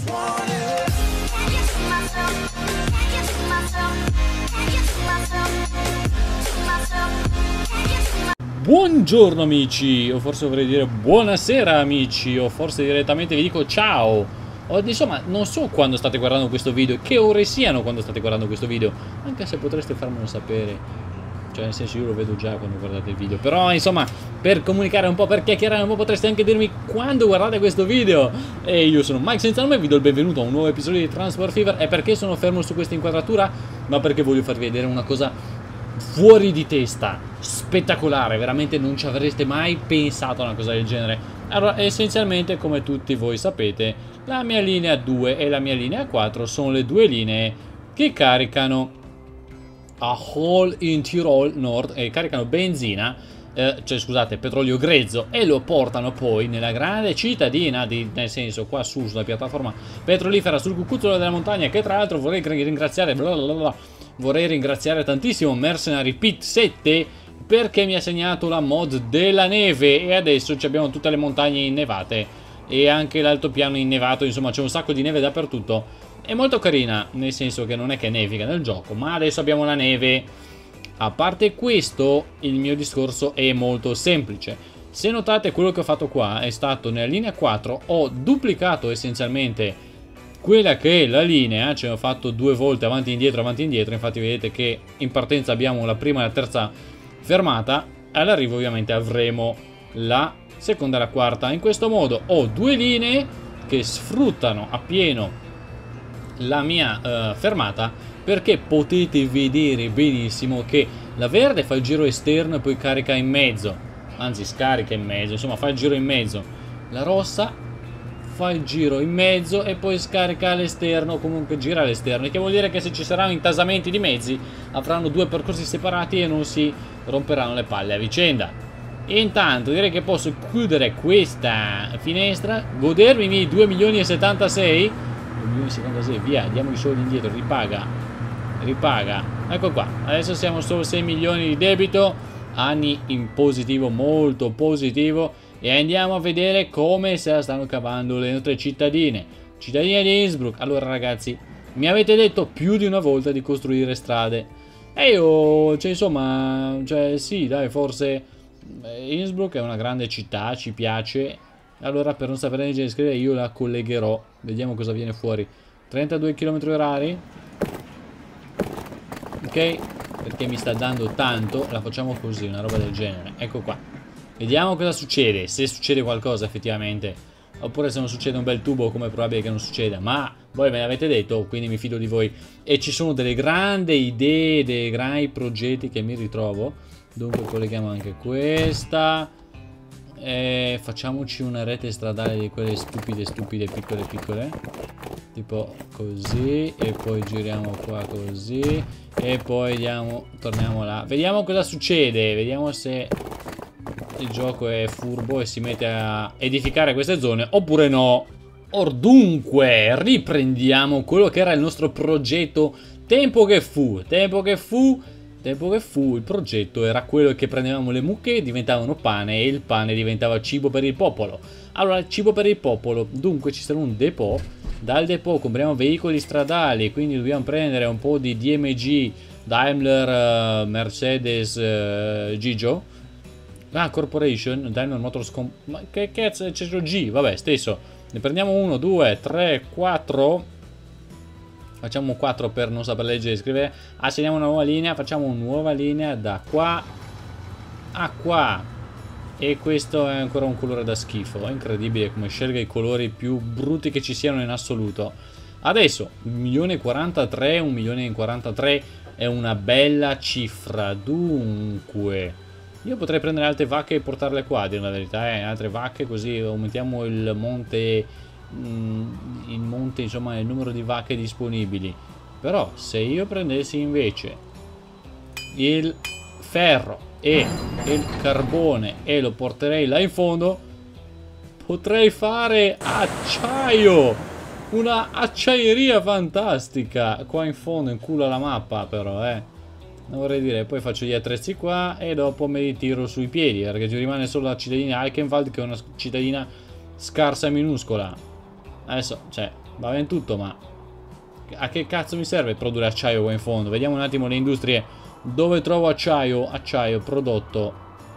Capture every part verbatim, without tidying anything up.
Buongiorno amici, o forse dovrei dire buonasera amici, o forse direttamente vi dico ciao. O, insomma, non so quando state guardando questo video, che ore siano quando state guardando questo video, anche se potreste farmelo sapere. Cioè, nel senso, io lo vedo già quando guardate il video. Però, insomma, per comunicare un po', per chiacchierare un po', potreste anche dirmi quando guardate questo video. E io sono Mike senza nome e vi do il benvenuto a un nuovo episodio di Transport Fever. E perché sono fermo su questa inquadratura? Ma perché voglio farvi vedere una cosa fuori di testa, spettacolare. Veramente non ci avreste mai pensato a una cosa del genere. Allora, essenzialmente, come tutti voi sapete, la mia linea due e la mia linea quattro sono le due linee che caricano a Hall in Tirol Nord e caricano benzina, eh, cioè scusate, petrolio grezzo, e lo portano poi nella grande cittadina di, nel senso qua su sulla piattaforma petrolifera sul cucuzzolo della montagna, che tra l'altro vorrei ringraziare blablabla, vorrei ringraziare tantissimo Mercenary Pit sette perché mi ha segnato la mod della neve e adesso abbiamo tutte le montagne innevate e anche l'altopiano innevato, insomma c'è un sacco di neve dappertutto. È molto carina, nel senso che non è che nevica nel gioco, ma adesso abbiamo la neve. A parte questo, il mio discorso è molto semplice. Se notate, quello che ho fatto qua è stato nella linea quattro, ho duplicato essenzialmente quella che è la linea, cioè ho fatto due volte avanti e indietro, avanti e indietro. Infatti vedete che in partenza abbiamo la prima e la terza fermata, all'arrivo ovviamente avremo la seconda e la quarta. In questo modo ho due linee che sfruttano appieno la mia uh, fermata, perché potete vedere benissimo che la verde fa il giro esterno e poi carica in mezzo, anzi scarica in mezzo, insomma fa il giro in mezzo. La rossa fa il giro in mezzo e poi scarica all'esterno, comunque gira all'esterno, che vuol dire che se ci saranno intasamenti di mezzi avranno due percorsi separati e non si romperanno le palle a vicenda. E intanto direi che posso chiudere questa finestra, godermi i miei due milioni e settantasei, due milioni e settantasei, via, diamo i soldi indietro, ripaga, ripaga, ecco qua, adesso siamo solo sei milioni di debito, anni in positivo, molto positivo, e andiamo a vedere come se la stanno cavando le nostre cittadine, cittadine di Innsbruck. Allora ragazzi, mi avete detto più di una volta di costruire strade, e io, cioè insomma, cioè sì, dai, forse Innsbruck è una grande città, ci piace. Allora, per non sapere leggere e scrivere, io la collegherò. Vediamo cosa viene fuori. trentadue chilometri orari. Ok, perché mi sta dando tanto. La facciamo così, una roba del genere. Ecco qua. Vediamo cosa succede. Se succede qualcosa effettivamente. Oppure se non succede un bel tubo, come è probabile che non succeda. Ma voi me l'avete detto, quindi mi fido di voi. E ci sono delle grandi idee, dei grandi progetti che mi ritrovo. Dunque colleghiamo anche questa. E facciamoci una rete stradale di quelle stupide stupide piccole piccole, tipo così, e poi giriamo qua così e poi diamo, torniamo là, vediamo cosa succede, vediamo se il gioco è furbo e si mette a edificare queste zone oppure no. Or dunque riprendiamo quello che era il nostro progetto. Tempo che fu, tempo che fu Tempo che fu, il progetto era quello che prendevamo le mucche e diventavano pane e il pane diventava cibo per il popolo. Allora, cibo per il popolo, dunque ci sarà un depot, dal depot compriamo veicoli stradali, quindi dobbiamo prendere un po' di D M G, Daimler, uh, Mercedes, uh, Gigio, ah, Corporation, Daimler Motors, ma che cazzo c'è G, vabbè, stesso, ne prendiamo uno, due, tre, quattro. Facciamo quattro per non saper leggere e scrivere. Assegniamo una nuova linea. Facciamo una nuova linea da qua a qua. E questo è ancora un colore da schifo. È incredibile come scelga i colori più brutti che ci siano in assoluto. Adesso un milione e quarantatré, un milione e quarantatré è una bella cifra. Dunque io potrei prendere altre vacche e portarle qua, a dire la verità, eh? Altre vacche, così aumentiamo il monte, il monte, insomma, il numero di vacche disponibili. Però se io prendessi invece il ferro e il carbone e lo porterei là in fondo, potrei fare acciaio, una acciaieria fantastica qua in fondo, in culo alla mappa. Però eh non vorrei dire, poi faccio gli attrezzi qua e dopo me li tiro sui piedi, perché ci rimane solo la cittadina Eichenwald, che è una cittadina scarsa e minuscola. Adesso, cioè, Va bene tutto, ma a che cazzo mi serve produrre acciaio qua in fondo? Vediamo un attimo le industrie. Dove trovo acciaio? Acciaio, prodotto.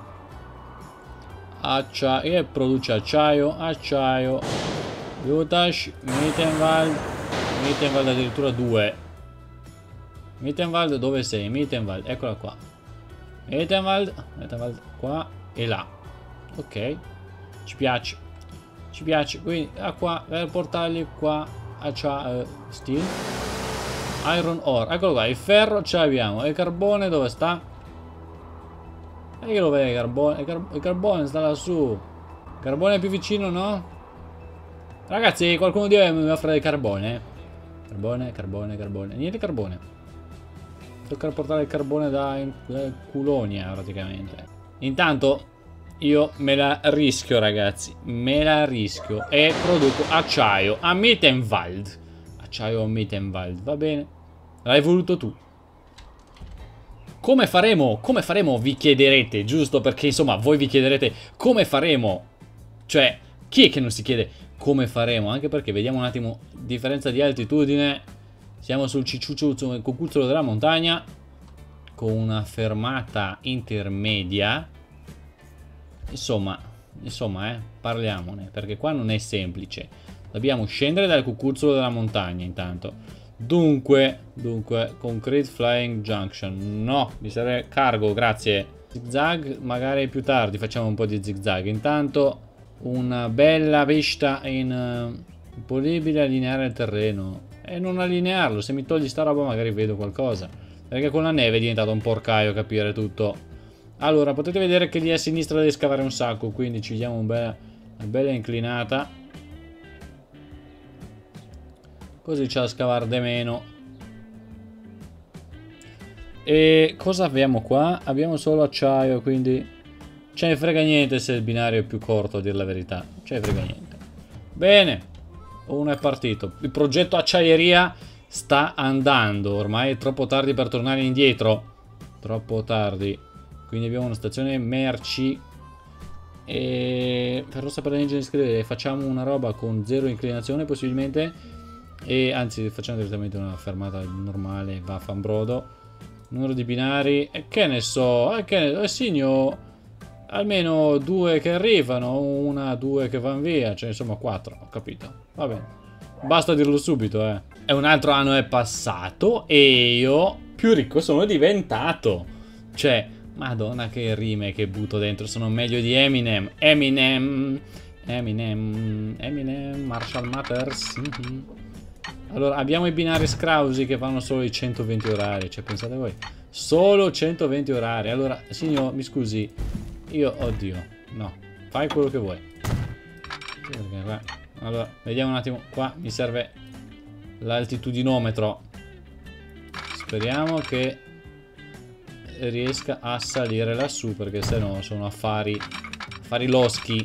Acciaio, e produce acciaio, acciaio. Jutash, Mittenwald. Mittenwald addirittura due. Mittenwald, dove sei? Mittenwald, eccola qua. Mittenwald, Mittenwald qua e là. Ok, ci piace. Ci piace, quindi da qua per portarli qua acciaio, uh, steel, iron ore, eccolo qua, il ferro ce l'abbiamo, e il carbone dove sta? E che lo vede il carbone? Il, car il carbone sta lassù. Il carbone è più vicino, no? Ragazzi, qualcuno di voi mi offre del carbone? Carbone, carbone, carbone, niente carbone. Tocca portare il carbone da, da Culonia praticamente. Intanto io me la rischio, ragazzi, me la rischio e produco acciaio a Mittenwald. Acciaio a Mittenwald, va bene. L'hai voluto tu. Come faremo? Come faremo? Vi chiederete, giusto? Perché insomma voi vi chiederete come faremo. Cioè, chi è che non si chiede come faremo? Anche perché vediamo un attimo differenza di altitudine. Siamo sul cicciuccio, il cucuzzolo della montagna, con una fermata intermedia. Insomma, insomma, eh, parliamone, perché qua non è semplice. Dobbiamo scendere dal cucuzzolo della montagna intanto. Dunque, dunque, Concrete Flying Junction. No, mi serve cargo, grazie. Zigzag, magari più tardi facciamo un po' di zigzag. Intanto, una bella vista in uh, imponibile allineare il terreno. E non allinearlo, se mi togli sta roba magari vedo qualcosa. Perché con la neve è diventato un porcaio capire tutto. Allora, potete vedere che lì a sinistra deve scavare un sacco, quindi ci diamo un bella, una bella inclinata. Così c'è da scavare di meno. E cosa abbiamo qua? Abbiamo solo acciaio, quindi ce ne frega niente se il binario è più corto, a dire la verità. Ce ne frega niente. Bene, uno è partito. Il progetto acciaieria sta andando. Ormai è troppo tardi per tornare indietro. Troppo tardi. Quindi abbiamo una stazione merci. E per rossa per l'engine scrivere facciamo una roba con zero inclinazione possibilmente. E anzi facciamo direttamente una fermata normale. Vaffanbrodo. Numero di binari. E che ne so. E che ne so. Eh, signor. Almeno due che arrivano. Una, due che vanno via. Cioè insomma quattro. Ho capito. Va bene. Basta dirlo subito, eh. E un altro anno è passato. E io più ricco sono diventato. Cioè. Madonna che rime che butto dentro. Sono meglio di Eminem. Eminem. Eminem. Eminem. Marshall Mathers. Mm-hmm. Allora abbiamo i binari scrausi che vanno solo i centoventi orari. Cioè pensate voi. Solo centoventi orari. Allora signor mi scusi. Io oddio. No. Fai quello che vuoi. Allora vediamo un attimo. Qua mi serve l'altitudinometro. Speriamo che riesca a salire lassù, perché se no sono affari affari loschi.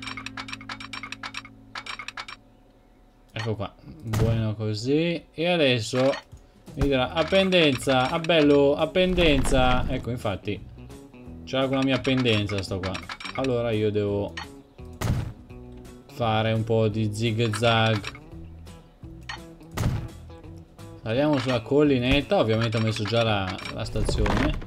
Ecco qua, buono così. E adesso mi dirà appendenza, ah bello, appendenza. Ecco infatti c'è con la mia appendenza sto qua. Allora io devo fare un po' di zig zag. Saliamo sulla collinetta. Ovviamente ho messo già la, la stazione.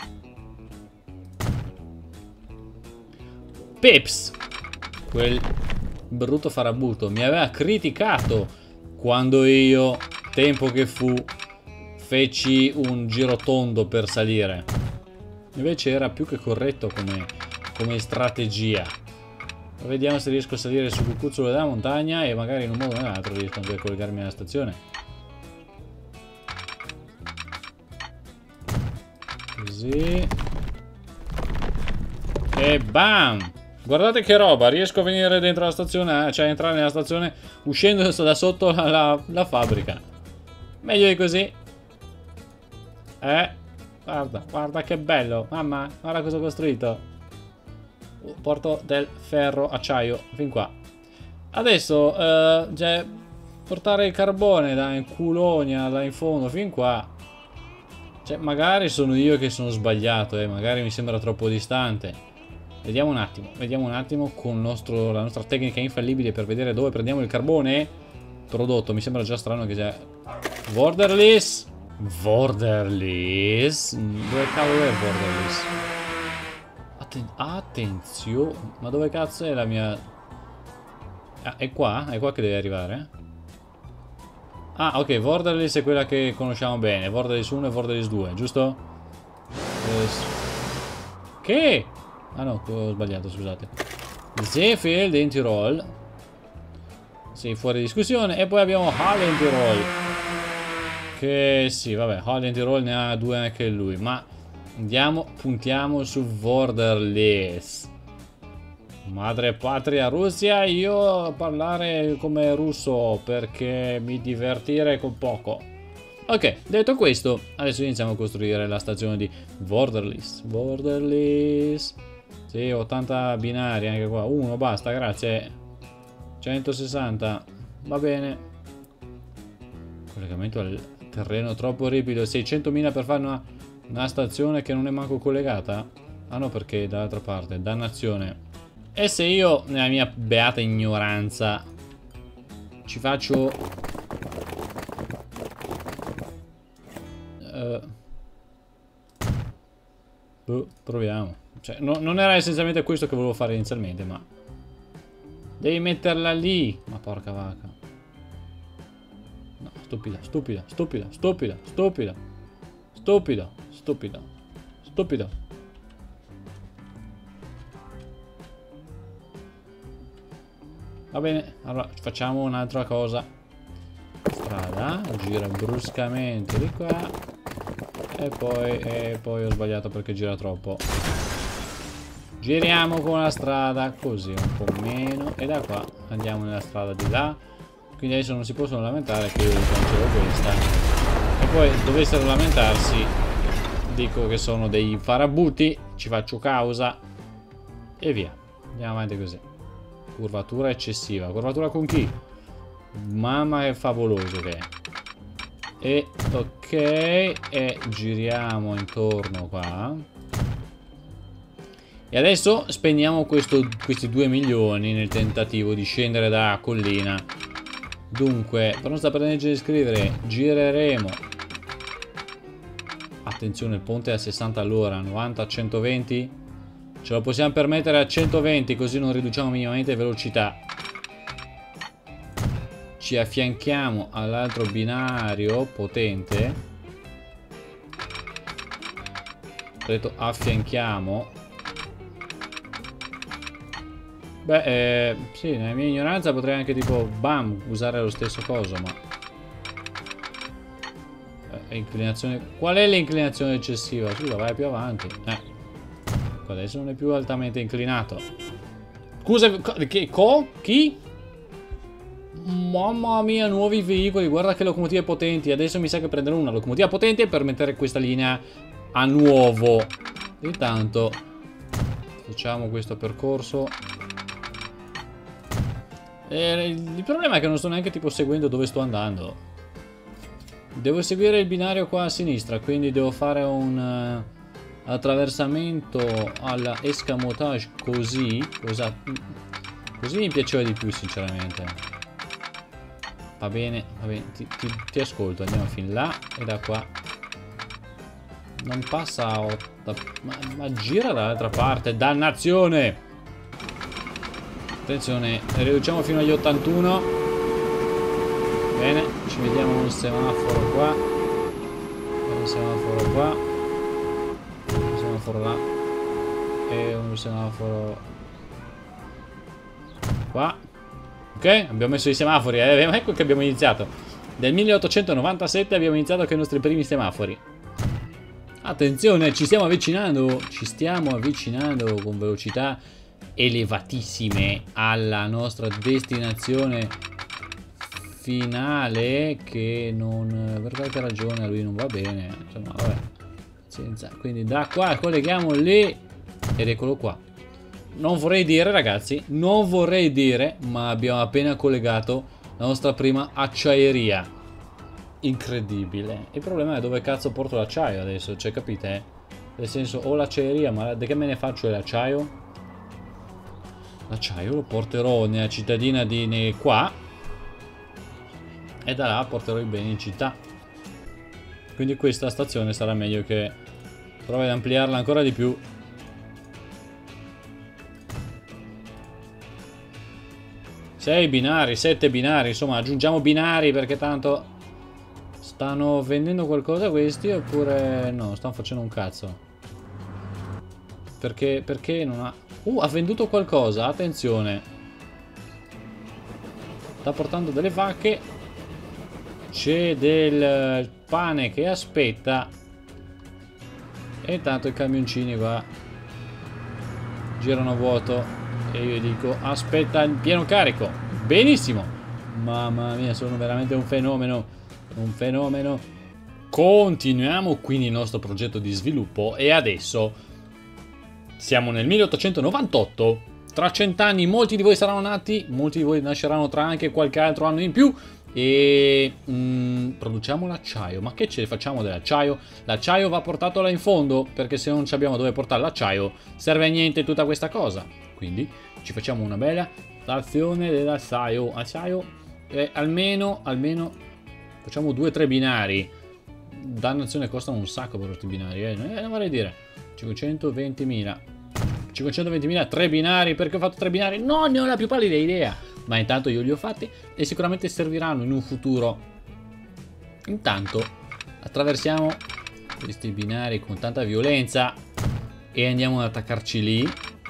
Peps, quel brutto farabutto, mi aveva criticato quando io, tempo che fu, feci un giro tondo per salire. Invece era più che corretto come, come strategia. Vediamo se riesco a salire sul cucuzzolo della montagna e magari in un modo o nell'altro riesco anche a collegarmi alla stazione. Così. E bam! Guardate che roba, riesco a venire dentro la stazione, cioè a entrare nella stazione uscendo da sotto la, la, la fabbrica. Meglio di così. Eh, guarda, guarda che bello. Mamma, guarda cosa ho costruito. Porto del ferro, acciaio, fin qua. Adesso, eh, cioè, portare il carbone da in Culonia, là in fondo, fin qua. Cioè, magari sono io che sono sbagliato, eh, magari mi sembra troppo distante. Vediamo un attimo, vediamo un attimo con il nostro, la nostra tecnica infallibile per vedere dove prendiamo il carbone. prodotto. Mi sembra già strano che sia Borderless. Borderless? Dove cavolo è Borderless? Atten attenzione. Ma dove cazzo è la mia... Ah, è qua? È qua che deve arrivare? Ah, ok, Borderless è quella che conosciamo bene. Borderless uno e Borderless due, giusto? Che? Ah no, ho sbagliato, scusate. Zefeld in Tirol. Sì, fuori discussione. E poi abbiamo Hallen Tirol. Che sì, vabbè, Hallen Tirol ne ha due anche lui. Ma andiamo, puntiamo su Borderless. Madre patria Russia, io parlare come russo perché mi divertire con poco. Ok, detto questo, adesso iniziamo a costruire la stazione di Borderless. Borderless. Sì, ottanta binari anche qua. Uno, basta, grazie. centosessanta. Va bene. Collegamento al terreno troppo ripido. seicentomila per fare una, una stazione che non è manco collegata? Ah no, perché dall'altra parte. Dannazione. E se io, nella mia beata ignoranza, ci faccio... Uh, boh, proviamo. Cioè, no, non era essenzialmente questo che volevo fare inizialmente, ma... Devi metterla lì! Ma porca vacca. No, stupida, stupida, stupida, stupida, stupida. Stupida, stupida, stupida. Va bene, allora facciamo un'altra cosa. Strada, gira bruscamente di qua. E poi, e poi ho sbagliato perché gira troppo. Giriamo con la strada così, un po' meno. E da qua andiamo nella strada di là. Quindi adesso non si possono lamentare che io cancello questa. E poi dovessero lamentarsi, dico che sono dei farabutti, ci faccio causa. E via, andiamo avanti così. Curvatura eccessiva. Curvatura con chi? Mamma che favoloso che è. E ok. E giriamo intorno qua. E adesso spendiamo questo, questi due milioni nel tentativo di scendere da collina. Dunque, per non stare per legge di scrivere, gireremo. Attenzione, il ponte è a sessanta all'ora, novanta a centoventi. Ce lo possiamo permettere a centoventi, così non riduciamo minimamente velocità. Ci affianchiamo all'altro binario potente. Ho detto affianchiamo. Beh, eh, sì, nella mia ignoranza potrei anche tipo, bam, usare lo stesso coso, ma... Eh, inclinazione... Qual è l'inclinazione eccessiva? Scusa, vai più avanti. Eh. Adesso non è più altamente inclinato. Scusa, che co? Chi? Mamma mia, nuovi veicoli. Guarda che locomotive potenti. Adesso mi sa che prenderò una locomotiva potente per mettere questa linea a nuovo. Intanto facciamo questo percorso. E il problema è che non sto neanche tipo seguendo dove sto andando. Devo seguire il binario qua a sinistra, quindi devo fare un... attraversamento alla escamotage così, cosa, così mi piaceva di più sinceramente. Va bene, va bene, ti, ti, ti ascolto, andiamo fin là e da qua. Non passa a otto, ma, ma gira dall'altra parte, dannazione! Attenzione, riduciamo fino agli ottantuno. Bene, ci vediamo un semaforo qua. Un semaforo qua. Semaforo là e un semaforo qua. Ok, abbiamo messo i semafori, eh? Ecco che abbiamo iniziato. Nel milleottocentonovantasette abbiamo iniziato con i nostri primi semafori. Attenzione, ci stiamo avvicinando. Ci stiamo avvicinando con velocità elevatissime alla nostra destinazione finale, che non, per qualche ragione a lui non va bene. Insomma, vabbè. Senza, quindi da qua colleghiamo lì ed eccolo qua. Non vorrei dire, ragazzi, non vorrei dire, ma abbiamo appena collegato la nostra prima acciaieria. Incredibile. Il problema è dove cazzo porto l'acciaio adesso, cioè capite? Nel senso, ho l'acciaieria, ma di che me ne faccio l'acciaio? L'acciaio lo porterò nella cittadina di ne qua. e da là porterò i beni in città. Quindi questa stazione sarà meglio che provi ad ampliarla ancora di più. sei binari, sette binari, insomma aggiungiamo binari perché tanto stanno vendendo qualcosa questi oppure no, stanno facendo un cazzo. Perché, perché non ha... Uh, ha venduto qualcosa, attenzione. Sta portando delle vacche. C'è del pane che aspetta. E intanto i camioncini qua girano a vuoto. E io dico, aspetta il pieno carico. Benissimo. Mamma mia, sono veramente un fenomeno. Un fenomeno. Continuiamo quindi il nostro progetto di sviluppo. E adesso siamo nel milleottocentonovantotto. Tra cent'anni molti di voi saranno nati. Molti di voi nasceranno tra anche qualche altro anno in più. E mm, produciamo l'acciaio. Ma che ce facciamo dell'acciaio? L'acciaio va portato là in fondo, perché se non sappiamo dove portare l'acciaio serve a niente tutta questa cosa. Quindi ci facciamo una bella stazione dell'acciaio. Acciaio eh, almeno almeno facciamo due tre binari. Dannazione, costano un sacco per questi binari, eh. eh non vorrei dire cinquecentoventimila. cinquecentoventimila, tre binari. Perché ho fatto tre binari? Non ne ho la più pallida idea. Ma intanto io li ho fatti e sicuramente serviranno in un futuro. Intanto attraversiamo questi binari con tanta violenza e andiamo ad attaccarci lì.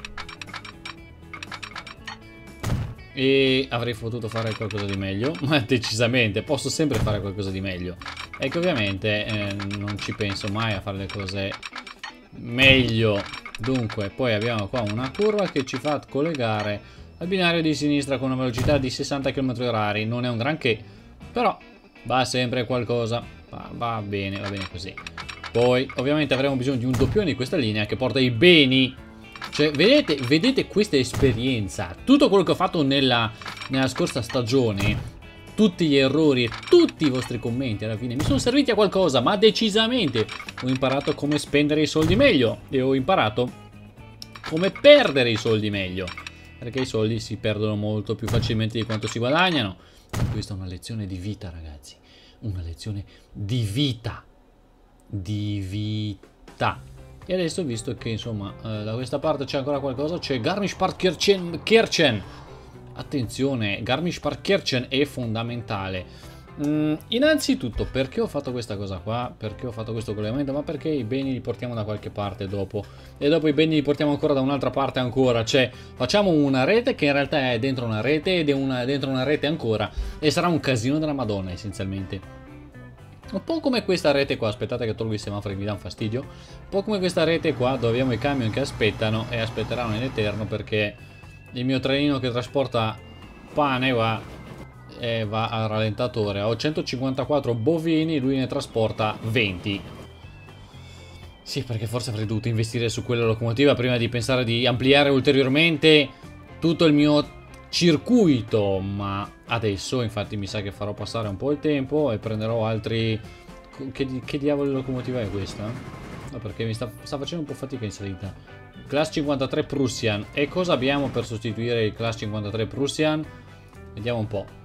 E avrei potuto fare qualcosa di meglio, ma decisamente posso sempre fare qualcosa di meglio. E che ovviamente eh, non ci penso mai a fare le cose meglio. Dunque, poi abbiamo qua una curva che ci fa collegare al binario di sinistra con una velocità di sessanta chilometri orari. Non è un granché, però va sempre qualcosa. Va, va bene, va bene così. Poi ovviamente avremo bisogno di un doppione di questa linea che porta i beni. Cioè, vedete, vedete questa esperienza. Tutto quello che ho fatto nella, nella scorsa stagione, tutti gli errori e tutti i vostri commenti alla fine mi sono serviti a qualcosa, ma decisamente ho imparato come spendere i soldi meglio e ho imparato come perdere i soldi meglio, perché i soldi si perdono molto più facilmente di quanto si guadagnano. Questa è una lezione di vita, ragazzi, una lezione di vita, di vita. E adesso, visto che insomma eh, da questa parte c'è ancora qualcosa, c'è Garmisch-Partenkirchen. Attenzione, Garmisch-Partenkirchen è fondamentale. Mm, innanzitutto, perché ho fatto questa cosa qua? Perché ho fatto questo collegamento? Ma perché i beni li portiamo da qualche parte dopo. E dopo i beni li portiamo ancora da un'altra parte ancora. Cioè, facciamo una rete che in realtà è dentro una rete ed è una, dentro una rete ancora. E sarà un casino della Madonna, essenzialmente. Un po' come questa rete qua, aspettate che tolgo i semafori, mi dà un fastidio. Un po' come questa rete qua, dove abbiamo i camion che aspettano e aspetteranno in eterno, perché il mio trenino che trasporta pane va, eh, va al rallentatore. Ho centocinquantaquattro bovini, lui ne trasporta venti. Sì, perché forse avrei dovuto investire su quella locomotiva prima di pensare di ampliare ulteriormente tutto il mio circuito, ma adesso infatti mi sa che farò passare un po' il tempo e prenderò altri... Che, che diavolo di locomotiva è questa? No, perché mi sta, sta facendo un po' fatica in salita. Class cinquantatré Prussian. E cosa abbiamo per sostituire il Class cinquantatré Prussian? Vediamo un po'.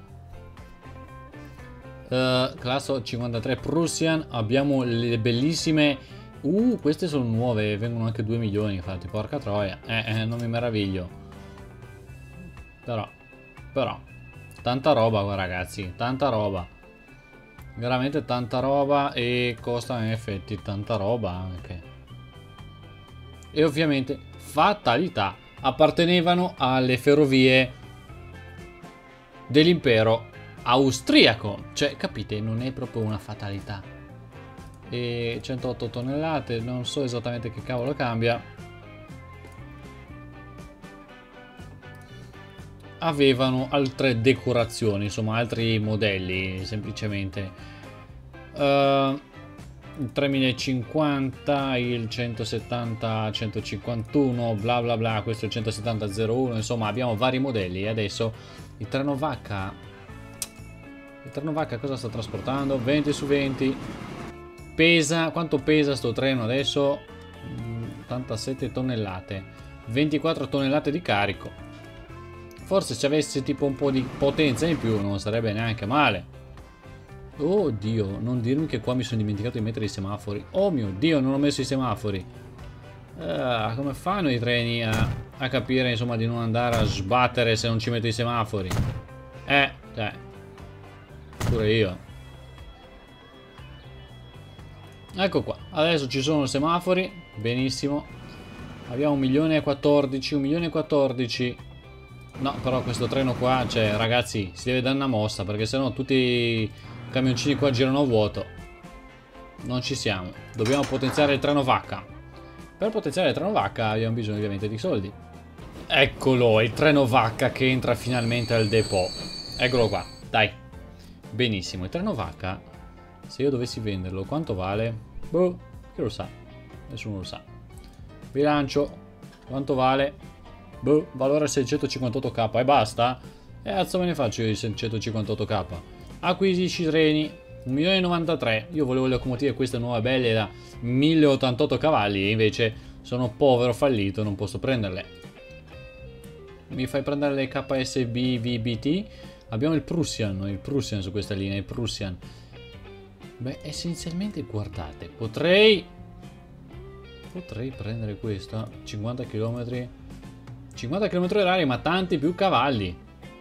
Uh, Class cinquantatré Prussian. Abbiamo le bellissime... Uh, queste sono nuove, vengono anche due milioni infatti, porca troia. Eh, eh, non mi meraviglio. Però, però, tanta roba qua ragazzi, tanta roba. Veramente tanta roba e costa in effetti tanta roba anche. E ovviamente, fatalità, appartenevano alle ferrovie dell'impero austriaco. Cioè, capite, non è proprio una fatalità. E centootto tonnellate, non so esattamente che cavolo cambia. Avevano altre decorazioni, insomma altri modelli semplicemente. uh, il tremilacinquanta, il centosettanta centocinquantuno, bla bla bla, questo è il centosettanta zero uno, insomma abbiamo vari modelli. E adesso il treno vacca, il treno vacca cosa sta trasportando? venti su venti. Pesa, quanto pesa sto treno adesso? ottantasette tonnellate, ventiquattro tonnellate di carico. Forse se avesse tipo un po' di potenza in più non sarebbe neanche male. Oh Dio, non dirmi che qua mi sono dimenticato di mettere i semafori. Oh mio Dio, non ho messo i semafori. Uh, come fanno i treni a, a capire, insomma, di non andare a sbattere se non ci metto i semafori? Eh, cioè, pure io. Ecco qua, adesso ci sono i semafori. Benissimo. Abbiamo un milione e quattordici, un milione e quattordici. No, però questo treno qua, cioè, ragazzi, si deve dare una mossa, perché sennò tutti i camioncini qua girano a vuoto. Non ci siamo. Dobbiamo potenziare il treno vacca. Per potenziare il treno vacca abbiamo bisogno ovviamente di soldi. Eccolo, il treno vacca che entra finalmente al depot. Eccolo qua, dai. Benissimo, il treno vacca, se io dovessi venderlo, quanto vale? Boh, chi lo sa? Nessuno lo sa. Bilancio, quanto vale? Boh, valore seicentocinquantotto k e basta? E cazzo me ne faccio io di seicentocinquantotto k? Acquisisci treni, un milione e novantatré. Io volevo le locomotive queste nuove belle da mille e ottantotto cavalli e invece sono povero fallito, non posso prenderle. Mi fai prendere le K S B V B T? Abbiamo il Prussian, il Prussian su questa linea, il Prussian. Beh, essenzialmente guardate, potrei potrei prendere questo, cinquanta chilometri, cinquanta chilometri orari, ma tanti più cavalli.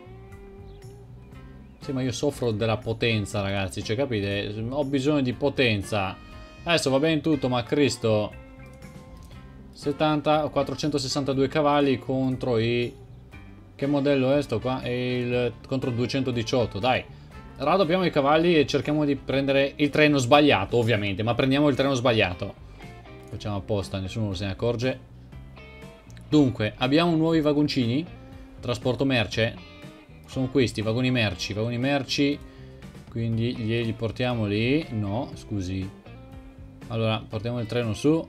Sì, ma io soffro della potenza, ragazzi, cioè, capite? Ho bisogno di potenza. Adesso va bene tutto, ma Cristo, settanta, quattrocentosessantadue cavalli contro i... Che modello è sto qua? È il... contro duecentodiciotto, dai. Raddoppiamo i cavalli e cerchiamo di prendere il treno sbagliato, ovviamente, ma prendiamo il treno sbagliato. Facciamo apposta, nessuno se ne accorge. Dunque, abbiamo nuovi vagoncini. Trasporto merce. Sono questi, vagoni merci, vagoni merci. Quindi glieli portiamo lì. No, scusi. Allora, portiamo il treno su.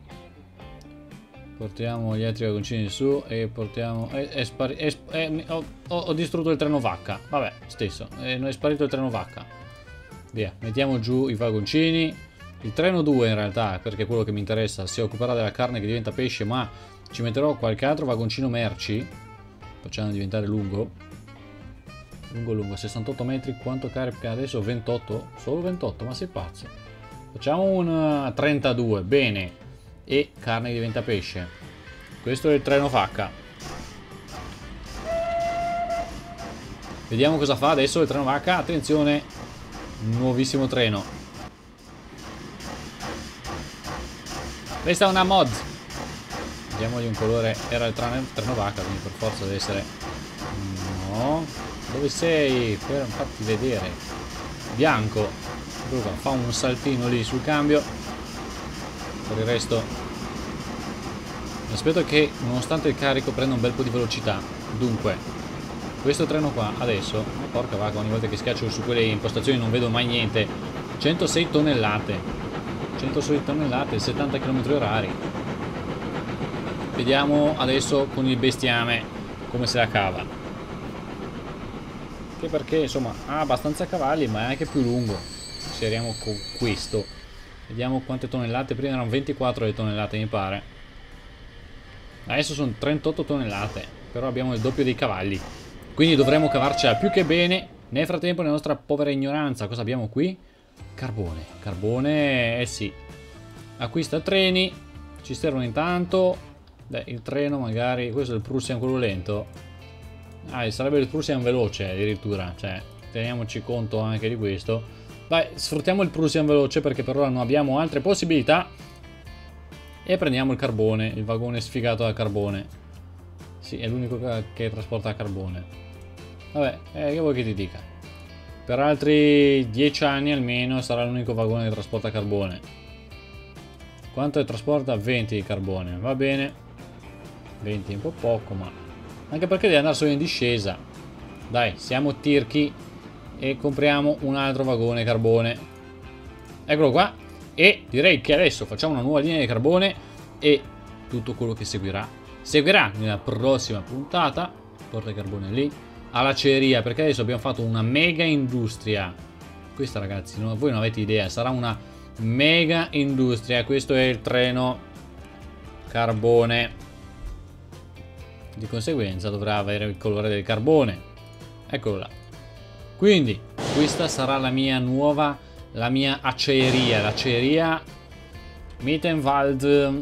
Portiamo gli altri vagoncini su e portiamo... È, è spari... è sp... è... Ho, ho distrutto il treno vacca. Vabbè, stesso. È, è sparito il treno vacca. Via, mettiamo giù i vagoncini. Il treno due in realtà, perché è quello che mi interessa, si occuperà della carne che diventa pesce, ma ci metterò qualche altro vagoncino merci. Facciamo diventare lungo. Lungo lungo, sessantotto metri. Quanto carica adesso? ventotto? Solo ventotto, ma sei pazzo. Facciamo un trentadue, bene. E carne che diventa pesce. Questo è il treno vacca. Vediamo cosa fa adesso il treno vacca. Attenzione, nuovissimo treno. Questa è una mod. Diamogli un colore. Era il treno, treno vacca, quindi per forza deve essere... No. Dove sei? Per farti vedere. Bianco. Fa un saltino lì sul cambio. Per il resto aspetto che nonostante il carico prenda un bel po' di velocità. Dunque questo treno qua adesso, oh, porca vacca, ogni volta che schiaccio su quelle impostazioni non vedo mai niente. Centosei tonnellate, centosei tonnellate, settanta chilometri orari. Vediamo adesso con il bestiame come se la cava, che perché insomma ha abbastanza cavalli ma è anche più lungo. Seriamo con questo. Vediamo quante tonnellate. Prima erano ventiquattro le tonnellate mi pare. Adesso sono trentotto tonnellate. Però abbiamo il doppio dei cavalli. Quindi dovremo cavarcela più che bene. Nel frattempo, nella nostra povera ignoranza, cosa abbiamo qui? Carbone. Carbone, eh sì. Acquista treni. Ci servono intanto. Beh, il treno magari. Questo è il Prussian, quello lento. Ah, sarebbe il Prussian veloce addirittura. Cioè, teniamoci conto anche di questo. Vai, sfruttiamo il Prussian veloce perché per ora non abbiamo altre possibilità. E prendiamo il carbone, il vagone sfigato da carbone. Sì, è l'unico che, che trasporta carbone. Vabbè, eh, che vuoi che ti dica? Per altri dieci anni almeno sarà l'unico vagone che trasporta carbone. Quanto trasporta? venti di carbone, va bene. venti è un po' poco, ma... Anche perché deve andare solo in discesa. Dai, siamo tirchi. E compriamo un altro vagone carbone. Eccolo qua. E direi che adesso facciamo una nuova linea di carbone. E tutto quello che seguirà seguirà nella prossima puntata. Porta carbone lì. All'acciaieria, perché adesso abbiamo fatto una mega industria. Questa, ragazzi, no, voi non avete idea. Sarà una mega industria. Questo è il treno carbone. Di conseguenza dovrà avere il colore del carbone. Eccolo là. Quindi questa sarà la mia nuova, la mia acciaieria, l'acciaieria Mittenwald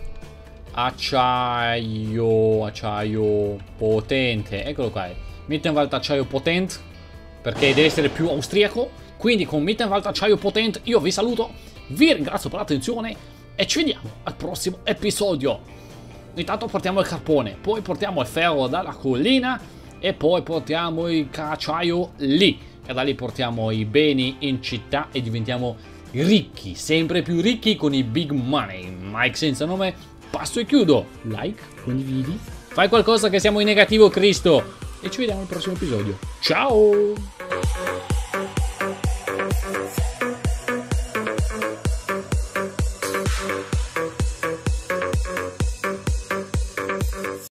acciaio, acciaio potente, eccolo qua, Mittenwald acciaio potente, perché deve essere più austriaco. Quindi con Mittenwald acciaio potente io vi saluto, vi ringrazio per l'attenzione e ci vediamo al prossimo episodio. Intanto portiamo il carbone, poi portiamo il ferro dalla collina e poi portiamo il acciaio lì, e da lì portiamo i beni in città e diventiamo ricchi, sempre più ricchi con i big money. Mike senza nome, passo e chiudo. Like, condividi, fai qualcosa che siamo in negativo, Cristo, e ci vediamo al prossimo episodio. Ciao!